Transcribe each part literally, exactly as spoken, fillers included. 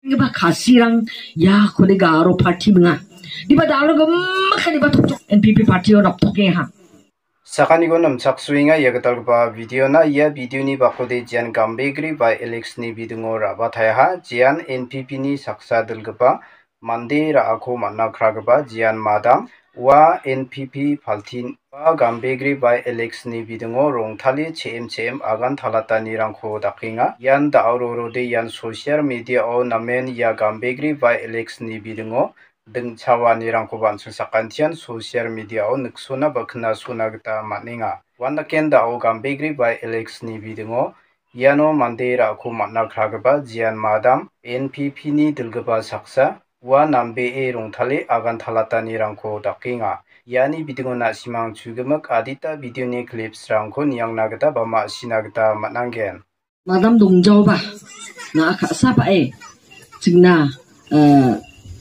Ba kasirang ya ko de garo party mga. Di ba dalo gam makani ba tok N P P party on up toke ha. Sakani go nam chak swinga yagatal ba video na ya video ni bakode jian gambegri by Alex ni bidungo raba thaya ha jian N P P ni saksa dilgapa mande ra ako manna khragaba jian madam wa N P P paltin ba gambegri by Alex ni bidungo rongthali chem chem agan thalata ni rangkho dakinga yan da auroro de yan social media o namen ya gambegri by Alex ni bidungo deng chawa ni rangko bansu sakantian social media o nuksuna bakna suna gita maninga wanda kenda o gambegri by Alex ni bidungo yano mandera ko manna khragaba jian madam N P P ni dilgaba saksa wa nambe e rongthale agan thalata ni rangko dakinga yani bidungo na simang chugemak adita video ni clips rangko niang nagata bama sinagata mananggen Madam dongjau ba na ka sa pa e singna eh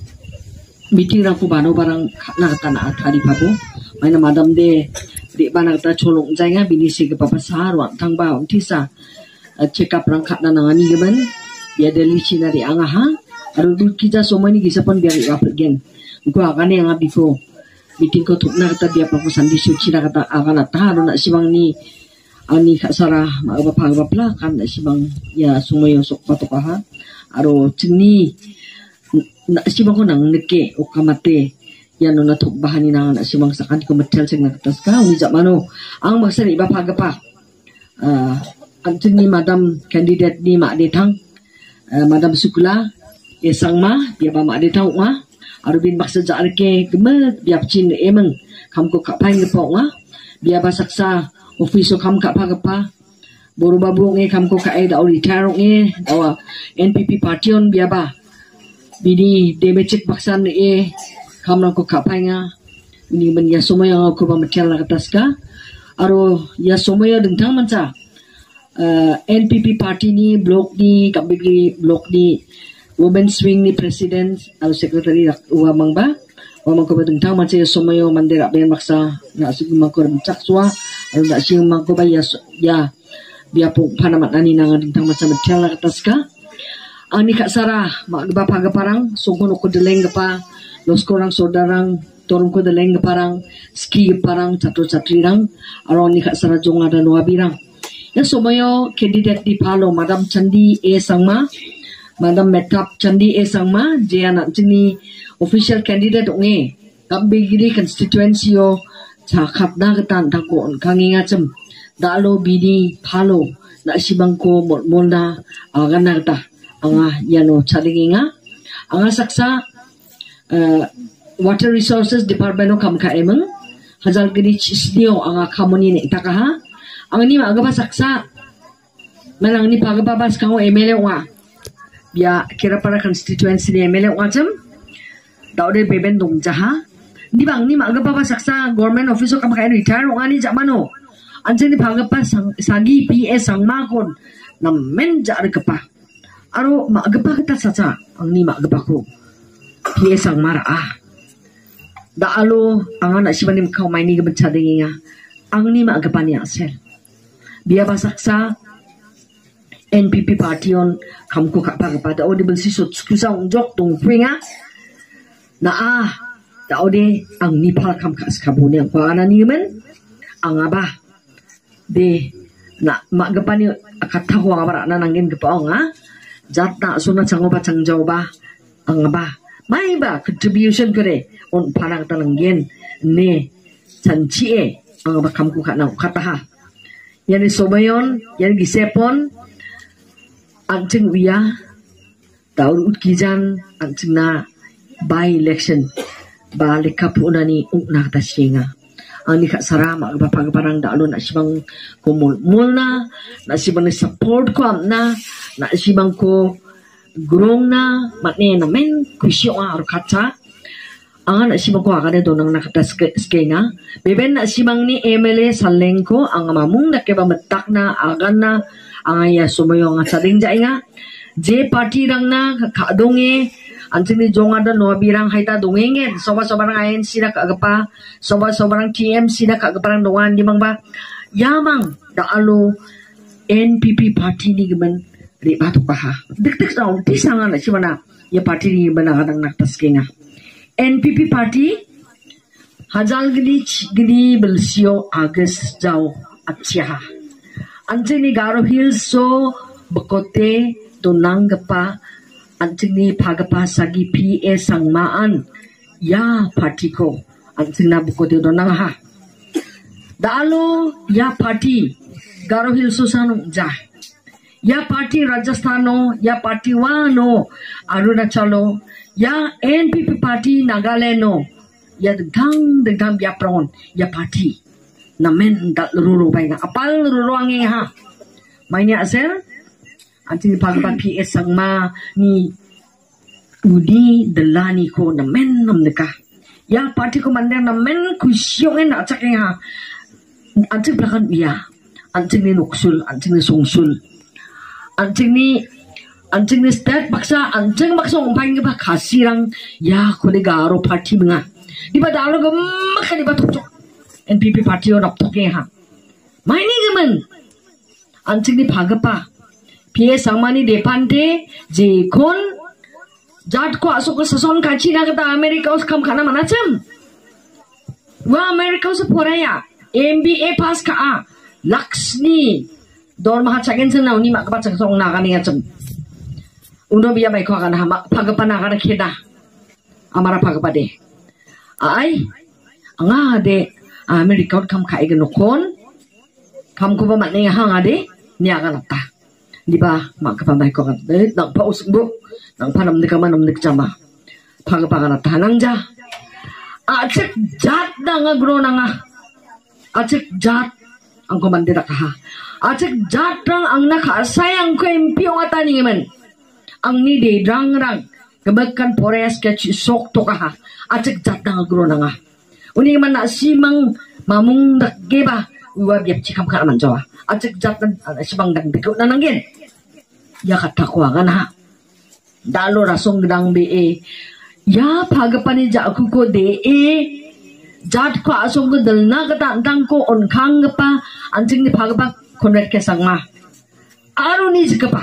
meeting rangko bano barang na kata na athari pabo maina madam de di bana kata cholong jainga bini si ke papa sarwa thang ba untisa check up rang khat na nangani geban ya deli china ri anga ha aru du kita somani gisapon biar ya pergen ko agane anga biko meeting ko thukna kata dia papa sandi suci na kata agana ta ro na sibang ni ani khasara ma ba phag ba pla kan na sibang ya sumoyo sok patoka ha aru chini na sibang ko nang neke o kamate yan no natuk bahani na na sibang sakan ko matel sing nakatas ka uni jamano ang magsari ba phag pa uh, ang chini madam candidate ni ma detang uh, madam sukula esang ma biar ba ma detang ma arubin baksa jar ke gemet biar chin emeng kam ko ka paing po nga biar ba saksa ofiso kam ka phag pa boru babu nge kam ko ka ai da retire nge dawa N P P party on biar ba bini demecek baksan e kamran ko kapainga ini men ya somaya ko ba matel na katas ka aro ya somaya dentang manca uh, N P P party ni block ni kabigi block ni women swing ni president aro secretary wa mangba wa mangko ba dentang manca ya somaya mandera ben maksa na sigma ko mencak swa aro na sigma ko ba ya ya biya po panamat ani nang dentang manca matel na katas ka ani kak Sarah mak gapa paga parang sungkon ko deleng gapa los korang saudarang torong ko deleng parang ski parang catro catrirang aron ni kak Sarah jong ada noa birang ya somayo candidate di palo madam Chandi E Sangma madam Metap Chandi E Sangma je anak jini official candidate nge kabegiri constituency yo chakat na ketan takon kanginga cem dalo bini palo na sibangko molna agan na kata anga yano chalinga anga saksa uh, water resources department no kam ka emang hazal gidi chisnio anga kamoni ne takaha anga ni aga ba saksa manang ni paga babas kango M L A wa bia kira para constituency ni M L A wa jam daude beben dong jaha ni bang ni maga baba saksa government office kam ka retire wa ni jamano anjeni paga pa sagi P S sangma kon namen jar kepa aro magapa kita saja ang ni magapa ko piesang mara ah da alo ang na sibanim kau mai ni gabenca denginga ang ni magapa ni asel biya basaksa N P P party on kamko kapa kapa da ode bensi sot skusa unjok tung pringa na ah da ode ang ni pal kam kas kabune ang paana ni men ang aba de na magapa ni akataho abara na nangin gapa nga jatna suna chango ba changjau ba ang ba mai ba contribution kare on parang talanggen ne chanchi e ang ba kamku kana kata ha yani somayon yani gisepon anjing wiya taun utkijan anjing na by election ba likapuna ni ukna ta singa ani ka sarama ba pag parang dalo na sibang kumul mulna na sibang support ko amna na sibang ko grong na matne na men kusyo ar kacha ang na sibang ko agade donang nakatas skenga beben na sibang ni M L A saleng ko ang mamung na keba metak na agan na ang ya sumayo nga sading jainga je party rang na kadonge anjini jonga da no birang haita dongenge soba sobarang I N C na kagapa soba sobarang T M C na kagaparang dongan di mangba yamang da alo N P P party ni gemen ri batu paha dik dik daun pisanga na simana ya parti ni benang-benang nak taskenga. N P P party hajal gili gili belsio Agus jauh accia. Anjing ni Garo Hills so bekote donang gepa anjing ni pagapa sagi P A sangmaan ya parti ko anjing na bekote donang ha. Dalo ya parti Garo Hills so sanung jah. Ya parti Rajasthano, ya parti Wano, Arunachalo, ya N P P parti Nagaleno, ya gang dengan ya pron, ya parti. Namen dat luru bainga, apal luru ange ha. Mainnya asal, anjing pagpa P S sangma ni udi delani ko namen nam dekah. Ya parti ko mandang namen kusyong en acak ha. Anjing belakang dia, anjing ni nuksul, anjing ni songsul. Anjing ni anjing ni state baksa anjing baksa umpain ke ba kasirang ya kule Garo parti menga di ba dalo gemak di ba tok N P P parti on tok ha mai ni gemen anjing ni phagapa P A samani depante je kon jat ko asuk sason kachi na kata Amerika us kam khana manacham wa Amerika us poraya M B A pass ka a Laksni Dor maha cagen sen nauni mak baca song naga ni ngacem. Uno biya mai ko akan hama pagapa naga keda. Amara pagapa de. Ai anga de Amerika kam kai gen kon. Kam ko ba mat ni hang ade ni akan ta. Di ba mak pa mai ko kan de nang pa usbu nang pa nam de kam nam de chama. Pagapa kan ta nang ja. Acek jat danga gro nanga. Acek jat angko mandira kaha. Acek jatrang ang nakasayang ko impyo ata ni man. Ang ni de drang rang kebekan pores ke sok to kaha. Acek jatrang agro na nga. Uni man na simang mamung dakgeba uwa biap cikam ka man jawa. Acek jatrang simang dang biko na nanggin. Ya katakwa kan ha. Dalo rasong gedang be. Ya pagapani ja aku ko de e. Jat ko asong ko dalna kata antang ko on kang pa anjing ni pagapa konret ke sangma aruni jikapa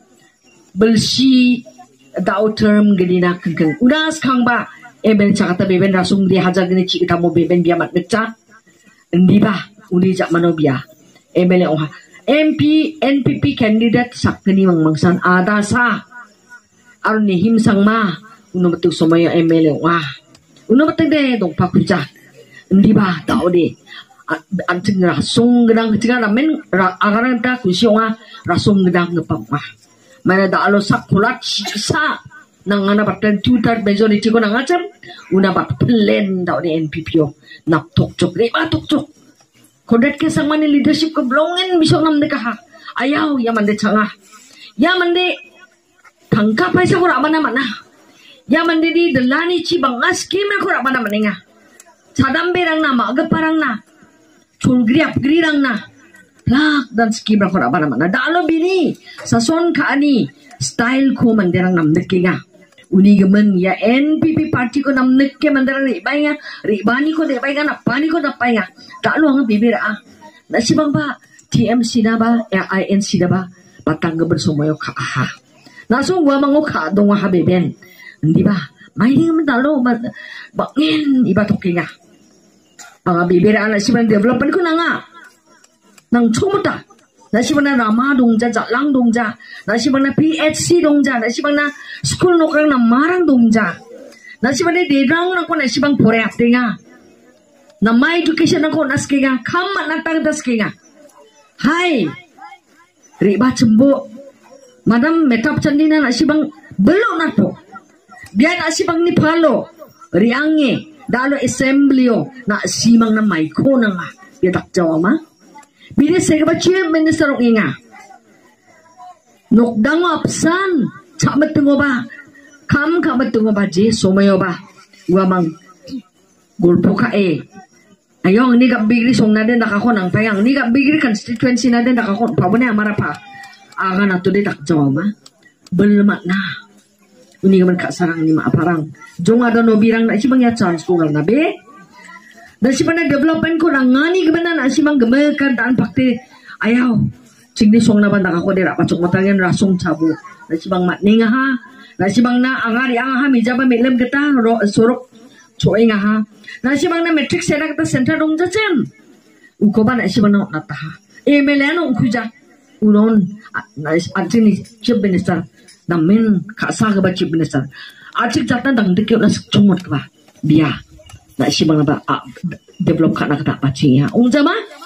belsi dau term gedina kengkeng udas kang ba eben cakata beben rasung di hajar gini cik kita mau beben biamat beca endi ba uni jak manobia ebele oha M P N P P candidate sakni mang mangsan ada sa aruni him sangma uno betul somaya ebele wah uno betul de dong pakuja endi ba tau de anjing rasung gedang kecil ramen agarang ta kusiong rasung gedang ngepam mah mana da alo sakulat sa nang ana batan tutar majority ko nang acam una bat plen da ni N P P o nak tok cok re ba tok cok kodet ke sang mani leadership ko blongen bisok nam de ka ayaw ya mande changa ya mande tangka paisa ko rabana mana ya mande di delani ci bangas kime ko rabana manenga sadam berang na magaparang na Chulgriap grirang na lak dan skibra ko apa nama dalo bini sason ka ani style ko manderang namnek nga uni gemen ya N P P party ko namnek ke manderang ribay nga ribani ko ribay nga napani ko napay nga dalo ang bibira ah nasibang ba T M C na ba I N C na ba patang gaber sumayo ka aha naso wa mango ka dong ha beben hindi ba may nga dalo bangin iba tokinga ang bibira na sibang development ko na nga nang chumuta na sibang na rama dongja jalang dongja na sibang na P H C dongja na sibang na school nokrang na marang dongja na sibang na dedrang na ko na sibang pore apte nga na my education na ko naske nga kama na tagdaske nga hai riba cembo madam metap candina na sibang belok na po biya na sibang ni palo riange dalo assemblyo na simang na maiko na nga yatak jawa ma bini segaba chief minister ng inga nokdang apsan chamat tungo ba kam kamat tungo ba je somayo ba wamang gulpo ka e ayong ni ka bigri song na din nakako ng payang ni ka bigri constituency na din nakako pabunay amara pa aga na to di tak jawa ma belmat na uni gaman kasarang ni maaparang jong ada no birang na sibang ya chance ko na be dan sibang na development ko na ngani gaman na sibang gemekan daan pakte ayaw cingni song na banda ako dira pacok matangin rasong chabo dan sibang matninga ha Na si bang na angari ang ha mijaba milem kita ro sorok choing ha. Na si bang na metric sera kita center dong jachen. Ukoba na si bang na taha. E meleno kuja. Unon na antini chief minister na min kasa ka ba chief minister. Achik jatan dang dikyo na chumot ka ba. Biya. Na si bang na ba develop ka na kata paching ya. Ung jama